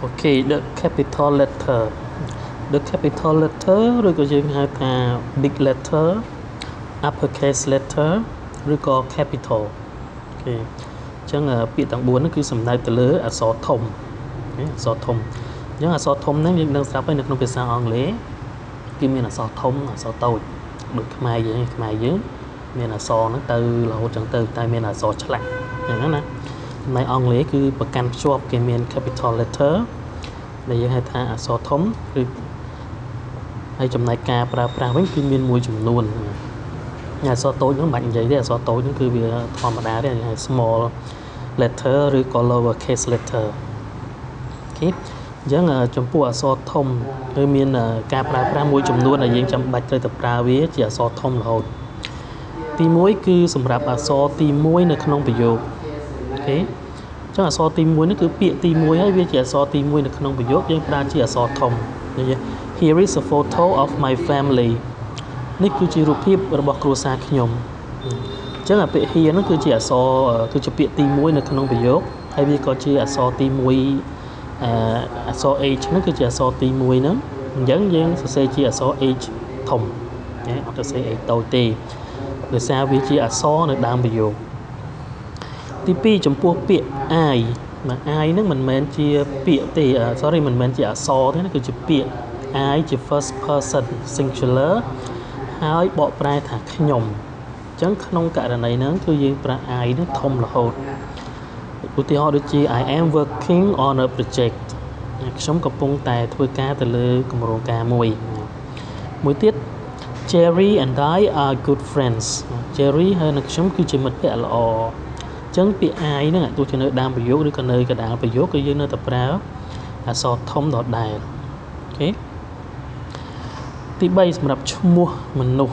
Okay, the capital letter. The capital letter ឬក៏យើងហៅថា big letter uppercase letter ឬក៏ capital អូខេអញ្ចឹងពាក្យទាំង4ហ្នឹងគឺសំដៅទៅលើអក្សរធំអក្សរធំអញ្ចឹងអក្សរធំហ្នឹងយើងដឹងស្រាប់ហើយនៅក្នុងភាសាអង់គ្លេសគឺមានអក្សរធំអក្សរតូចដូចខ្មែរយើងមានអក្សរហ្នឹងទៅរហូតចឹងទៅតែមានអក្សរឆ្លាក់អញ្ចឹងណានៅអង់គ្លេសគឺប្រកាន់ភ្ជាប់គេមាន capital letter ដែលយើងហៅថាអក្សរធំឬហើយចំណែកការប្រើប្រាស់វិញគឺមានមួយចំនួនអក្សរតូចហ្នឹងមិនបាច់និយាយទេអក្សរតូចហ្នឹងគឺវាធម្មតាទេហៅ small letter ឬក៏ lower case letter អូខេអញ្ចឹងចំពោះអក្សរធំគឺមានការប្រើប្រាស់មួយចំនួនដែលយើងចាំបាច់ត្រូវតែប្រើវាជាអក្សរធំរហូតទី1គឺសម្រាប់អក្សរទី1នៅក្នុងប្រយោគអូខេអញ្ចឹងអក្សរទី1នេះគឺពាក្យទី1ហើយវាជាអក្សរទី1នៅក្នុងប្រយោគយើងប្រើជាអក្សរធំនិយាយ Here is a photo of my family នេះគឺជារូបភាពរបស់គ្រួសារខ្ញុំអញ្ចឹងពាក្យ here នោះគឺជាអក្សរគឺជាពាក្យទី1នៅក្នុងប្រយោគហើយវាក៏ជាអក្សរទី1អក្សរ H ហ្នឹងគឺជាអក្សរទី1ហ្នឹងអញ្ចឹងយើងសរសេរជាអក្សរ H ធំអត់សរសេរ H តូចទេដោយសារវាជាអក្សរនៅដើមប្រយោគទី2ចំពោះពាក្យ I បាទ I ហ្នឹងមិនមែនជាពាក្យទេ sorry មិនមែនជាអក្សរទេណាគឺជាពាក្យ I ជា first person singular ហើយបកប្រែថាខ្ញុំអញ្ចឹងក្នុងករណីហ្នឹងគឺយើងប្រើ I ហ្នឹងធំរហូតឧទាហរណ៍ដូចជា I am working on a project ខ្ញុំកំពុងតែធ្វើការទៅលើគម្រោងការមួយទៀត Jerry and I are good friends Jerry ហើយនិងខ្ញុំគឺជាមិត្តភក្តិល្អអញ្ចឹងពាក្យ I ហ្នឹងទោះជានៅដើមប្រយោគឬក៏នៅកណ្ដាលប្រយោគគឺយើងនៅតែប្រើអក្សរធំដដែលអូខេទី3សម្រាប់ឈ្មោះមនុស្ស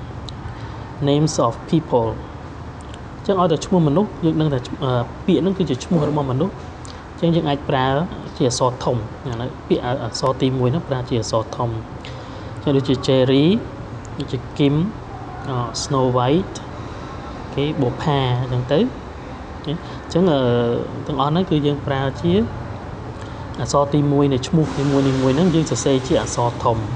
names of people អញ្ចឹងឲ្យតែឈ្មោះមនុស្សយើងដឹងថាពាក្យហ្នឹងគឺជាឈ្មោះរបស់មនុស្សអញ្ចឹងយើងអាចប្រើជាអក្សរធំពាក្យអក្សរទី1ហ្នឹងប្រើជាអក្សរធំអញ្ចឹងដូចជា Jerry ដូចជា Kim Snow White គេបុប្ផាអញ្ចឹងទៅអញ្ចឹងទាំងអស់ហ្នឹងគឺយើងប្រើជាអក្សរទី1នៃឈ្មោះនីមួយៗហ្នឹងយើងសរសេរជាអក្សរធំ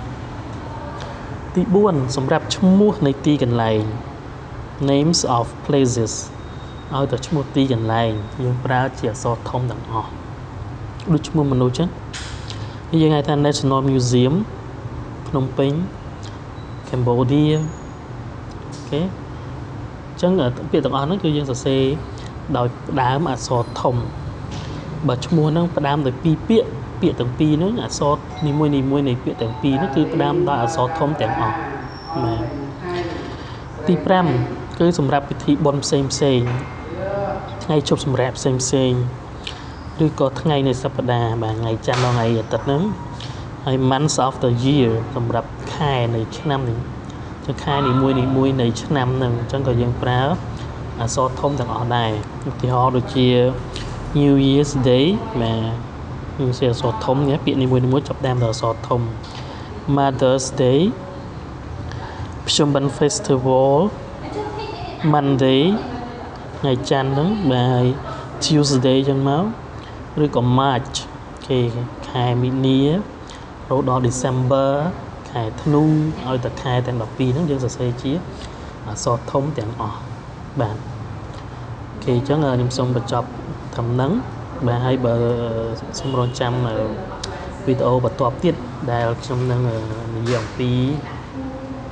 ទី4សម្រាប់ឈ្មោះនៃទីកន្លែង names of places ឲ្យតែឈ្មោះទីកន្លែងយើងប្រើជាអក្សរធំទាំងអស់ដូចឈ្មោះមនុស្សចឹងយើងហៅថា National Museum ភ្នំពេញ Cambodia អូខេអញ្ចឹងពាក្យទាំងអស់ហ្នឹងគឺយើងសរសេរដោយផ្ដើមអក្សរធំបើឈ្មោះហ្នឹងផ្ដើមដោយពីរពាក្យទាំងពីរហ្នឹងអក្សរនីមួយនៃពាក្យទាំងពីរហ្នឹងគឺផ្ដើមដោយអក្សរធំទាំងអស់បាទទី5គឺសម្រាប់ពិធីបុណ្យផ្សេងថ្ងៃជប់សម្រាប់ផ្សេងឬក៏ថ្ងៃនៃសប្តាហ៍បាទថ្ងៃច័ន្ទដល់ថ្ងៃអាទិត្យហ្នឹងហើយ months of the year សម្រាប់ខែនៃឆ្នាំនេះជាខែនីមួយនៃឆ្នាំហ្នឹងអញ្ចឹងក៏យើងប្រើអក្សរធំទាំងអស់ដែរឧទាហរណ៍ដូចជា New Year's Day បាទយើងសេអក្សរធំនេះពាក្យនីមួយចាប់ដើមដោយអក្សរធំ Mother's Day ភ្ជុំបិណ្ឌ Festival Monday ថ្ងៃច័ន្ទហ្នឹងបាទ Tuesday ចឹងមកឬក៏ March គេខែមីនារហូតដល់ December ខែធ្នូឲ្យតែខែទាំង12ហ្នឹងយើងសរសេរជាអក្សរធំទាំងអស់បាទអូខេអញ្ចឹងខ្ញុំសូមបញ្ចប់ត្រឹមហ្នឹងបាទហើយបើសូមរងចាំវីដេអូបន្ទាប់ទៀតដែលខ្ញុំនឹងនិយាយអំពី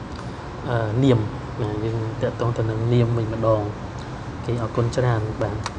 នាមបាទយើងតកតងទៅនឹងនាមវិញម្ដងអូខេអរគុណច្រើនបាទ